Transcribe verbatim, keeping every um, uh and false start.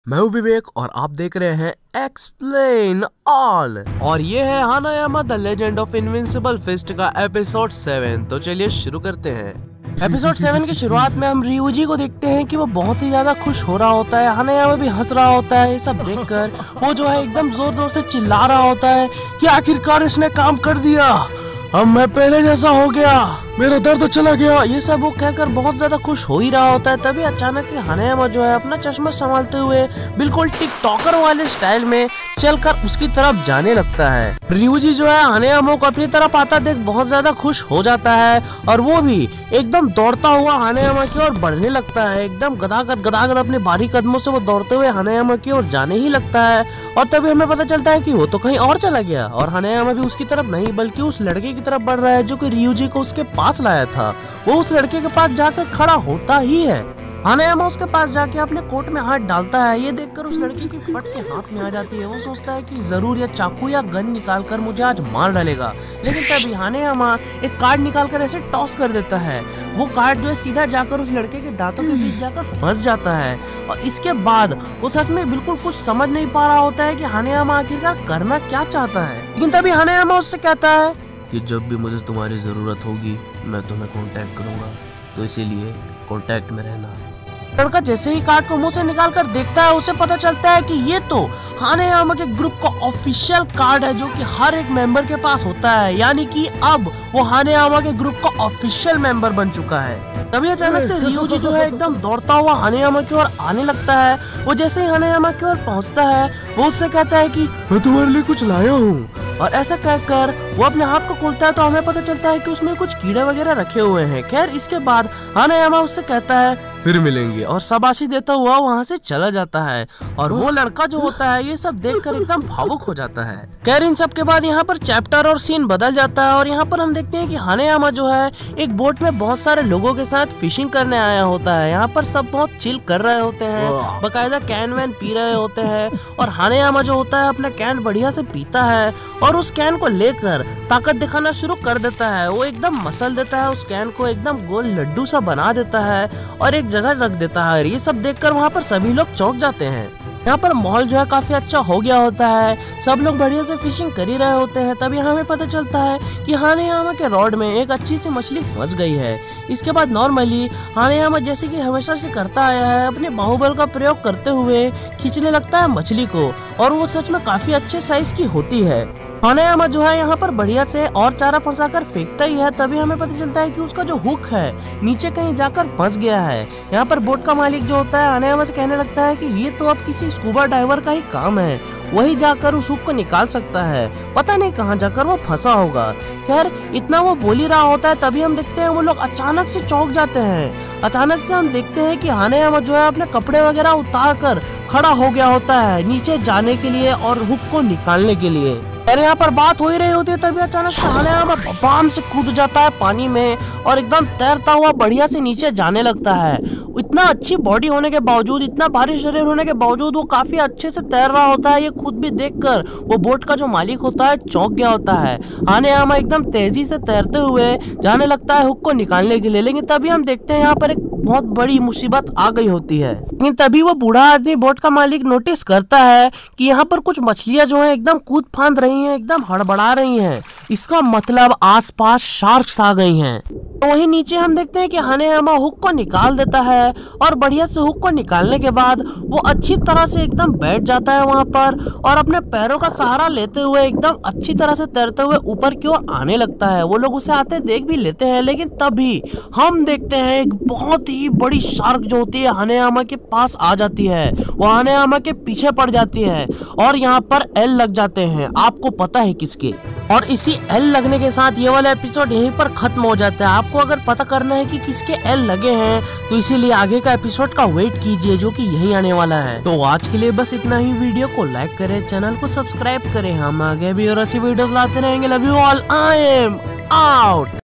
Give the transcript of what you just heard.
मैं हूं विवेक और आप देख रहे हैं एक्सप्लेन ऑल। और ये है Hanayama the legend of invincible fist का एपिसोड सेवन। तो चलिए शुरू करते हैं। एपिसोड सेवन की शुरुआत में हम रियूजी को देखते हैं कि वो बहुत ही ज्यादा खुश हो रहा होता है। हानायामा भी हंस रहा होता है। ये सब देखकर वो जो है एकदम जोर जोर से चिल्ला रहा होता है कि आखिरकार इसने काम कर दिया, अब मैं पहले जैसा हो गया, मेरा दर्द चला गया। ये सब वो कहकर बहुत ज्यादा खुश हो ही रहा होता है। तभी अचानक से हानायामा जो है अपना चश्मा संभालते हुए बिल्कुल टिकटॉकर वाले स्टाइल में चलकर उसकी तरफ जाने लगता है। रियूजी जो है हानायामा को अपनी तरफ आता देख बहुत ज्यादा खुश हो जाता है और वो भी एकदम दौड़ता हुआ हानायामा की ओर बढ़ने लगता है। एकदम गदागद गदागद अपने भारी कदमों से वो दौड़ते हुए हानायामा की ओर जाने ही लगता है। और तभी हमें पता चलता है कि वो तो कहीं और चला गया और हानायामा भी उसकी तरफ नहीं बल्कि उस लड़के की तरफ बढ़ रहा है जो कि रियूजी को उसके पास लाया था। वो उस लड़के के पास जाकर खड़ा होता ही है। हानायामा उसके पास जाके अपने कोट में हाथ डालता है। ये देखकर उस लड़के की फट के हाथ में आ जाती है। वो सोचता है कि जरूर ये चाकू या गन निकालकर मुझे आज मार डालेगा, लेकिन तभी हानायामा एक कार्ड निकालकर ऐसे टॉस कर देता है। वो कार्ड जो है सीधा जाकर उस लड़के के दांतों के बीच जाकर फंस जाता है। और इसके बाद वो सच में बिल्कुल कुछ समझ नहीं पा रहा होता है कि हानायामा आखिरकार करना क्या चाहता है। लेकिन तभी हानायामा उससे कहता है कि जब भी मुझे तुम्हारी जरूरत होगी मैं तुम्हें कांटेक्ट करूंगा, तो इसीलिए कांटेक्ट में रहना। लड़का जैसे ही कार्ड को मुंह से निकाल कर देखता है उसे पता चलता है कि ये तो हानायामा के ग्रुप का ऑफिशियल कार्ड है जो कि हर एक मेंबर के पास होता है। यानी कि अब वो हानायामा के ग्रुप का ऑफिशियल मेंबर बन चुका है। तभी अचानक से रियूजी जो है एकदम दौड़ता हुआ हानायामा की ओर आने लगता है। वो जैसे ही हानायामा की ओर पहुंचता है वो उससे कहता है कि मैं तुम्हारे लिए कुछ लाया हूँ। और ऐसा कहकर वो अपने हाथ को खोलता है तो हमें पता चलता है कि उसमें कुछ कीड़े वगैरह रखे हुए हैं। खैर इसके बाद हानायामा उससे कहता है फिर मिलेंगे और शाबाशी देता हुआ वहाँ से चला जाता है। और वो लड़का जो होता है ये सब देखकर एकदम भावुक हो जाता है। खैर इन सब के बाद यहाँ पर चैप्टर और सीन बदल जाता है और यहाँ पर हम देखते हैं कि हानायामा जो है एक बोट में बहुत सारे लोगों के साथ फिशिंग करने आया होता है। यहाँ पर सब बहुत चिल कर रहे होते हैं, बकायदा कैन वैन पी रहे होते हैं। और हानायामा जो होता है अपना कैन बढ़िया से पीता है और उस कैन को लेकर ताकत दिखाना शुरू कर देता है। वो एकदम मसल देता है उस कैन को, एकदम गोल लड्डू सा बना देता है और एक जगह रख देता है। ये सब देखकर वहाँ पर सभी लोग चौंक जाते हैं। यहाँ पर माहौल जो है काफी अच्छा हो गया होता है। सब लोग बढ़िया से फिशिंग कर ही रहे होते हैं। तभी हमें पता चलता है कि हानायामा के रॉड में एक अच्छी सी मछली फंस गई है। इसके बाद नॉर्मली हानायामा जैसे कि हमेशा से करता आया है अपने बाहुबल का प्रयोग करते हुए खींचने लगता है मछली को और वो सच में काफी अच्छे साइज की होती है। हानायामा जो है यहाँ पर बढ़िया से और चारा फंसाकर फेंकता ही है। तभी हमें पता चलता है कि उसका जो हुक है नीचे कहीं जाकर फंस गया है। यहाँ पर बोट का मालिक जो होता है हानायामा से कहने लगता है कि ये तो अब किसी स्कूबा डाइवर का ही काम है, वही जाकर उस हुक को निकाल सकता है, पता नहीं कहाँ जाकर वो फंसा होगा। खैर इतना वो बोल ही रहा होता है तभी हम देखते हैं वो लोग अचानक से चौंक जाते हैं। अचानक से हम देखते हैं कि हानायामा जो है अपने कपड़े वगैरह उतार कर खड़ा हो गया होता है नीचे जाने के लिए और हुक को निकालने के लिए। अरे यहाँ पर बात हो ही रही होती है तभी अचानक से हानायामा बम से कूद जाता है पानी में और एकदम तैरता हुआ बढ़िया से नीचे जाने लगता है। इतना अच्छी बॉडी होने के बावजूद, इतना भारी शरीर होने के बावजूद वो काफी अच्छे से तैर रहा होता है। ये खुद भी देखकर वो बोट का जो मालिक होता है चौंक गया होता है। हानायामा एकदम तेजी से तैरते हुए जाने लगता है हुक को निकालने के लिए। लेकिन तभी हम देखते हैं यहाँ पर एक बहुत बड़ी मुसीबत आ गई होती है। लेकिन तभी वो बूढ़ा आदमी बोट का मालिक नोटिस करता है कि यहाँ पर कुछ मछलियां जो हैं एकदम कूद फांद रही हैं, एकदम हड़बड़ा रही हैं। इसका मतलब आसपास शार्क्स आ गई हैं। तो वहीं नीचे हम देखते हैं कि हानायामा हुक को निकाल देता है और बढ़िया से हुक को निकालने के बाद वो अच्छी तरह से एकदम बैठ जाता है वहां पर और अपने पैरों का सहारा लेते हुए एकदम अच्छी तरह से तैरते हुए ऊपर की ओर आने लगता है। वो लोग उसे आते देख भी लेते हैं। लेकिन तभी हम देखते हैं एक बहुत ही बड़ी शार्क जो होती है हानायामा के पास आ जाती है। वो हानायामा के पीछे पड़ जाती है और यहाँ पर एल लग जाते हैं। आपको पता है किसके? और इसी एल लगने के साथ ये वाला एपिसोड यहीं पर खत्म हो जाता है। आपको अगर पता करना है कि किसके एल लगे हैं तो इसीलिए आगे का एपिसोड का वेट कीजिए जो कि यहीं आने वाला है। तो आज के लिए बस इतना ही। वीडियो को लाइक करें, चैनल को सब्सक्राइब करें। हम आगे भी और ऐसी वीडियोस लाते रहेंगे। Love you all, I am out.